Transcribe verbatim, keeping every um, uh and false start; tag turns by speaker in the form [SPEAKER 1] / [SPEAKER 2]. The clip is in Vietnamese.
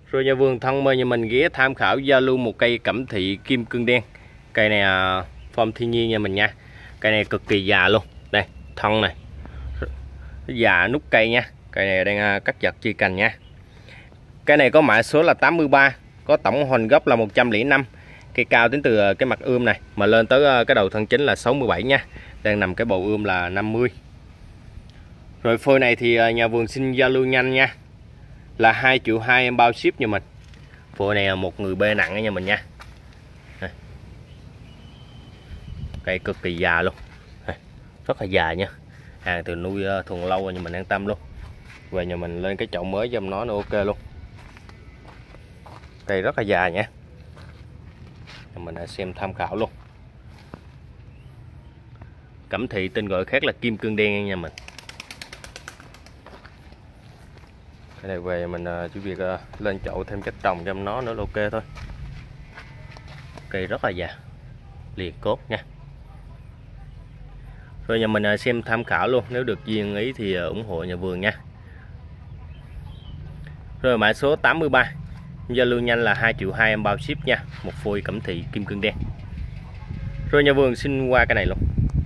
[SPEAKER 1] Rồi nhà vườn thân mời nhà mình ghé tham khảo giao lưu một cây cẩm thị kim cương đen. Cây này à, form thiên nhiên nhà mình nha. Cây này cực kỳ già luôn. Đây, thân này. Già nút cây nha. Cây này đang à, cắt giật chi cành nha. Cây này có mã số là tám mươi ba, có tổng hoành gốc là một trăm lẻ năm. Cây cao đến từ cái mặt ươm này mà lên tới cái đầu thân chính là sáu mươi bảy nha. Đang nằm cái bầu ươm là năm mươi. Rồi phôi này thì nhà vườn xin giao lưu nhanh nha. Là hai triệu hai em bao ship cho mình. Phôi này là một người bê nặng nha mình nha. Đây. Cây cực kỳ già luôn. Đây. Rất là già nha. Hàng từ nuôi thuần lâu rồi nhưng mình an tâm luôn. Về nhà mình lên cái chậu mới cho nó nó ok luôn. Cây rất là già nha. Mình đã xem tham khảo luôn. Cẩm thị tên gọi khác là kim cương đen nha mình. Cái này về mình chỉ việc lên chậu thêm cách trồng cho nó nữa là ok thôi. Cây rất là già, liền cốt nha. Rồi nhà mình xem tham khảo luôn, nếu được duyên ý thì ủng hộ nhà vườn nha. Rồi mã số tám mươi ba, giao lưu nhanh là hai triệu hai em bao ship nha. Một phôi cẩm thị kim cương đen. Rồi nhà vườn xin qua cái này luôn.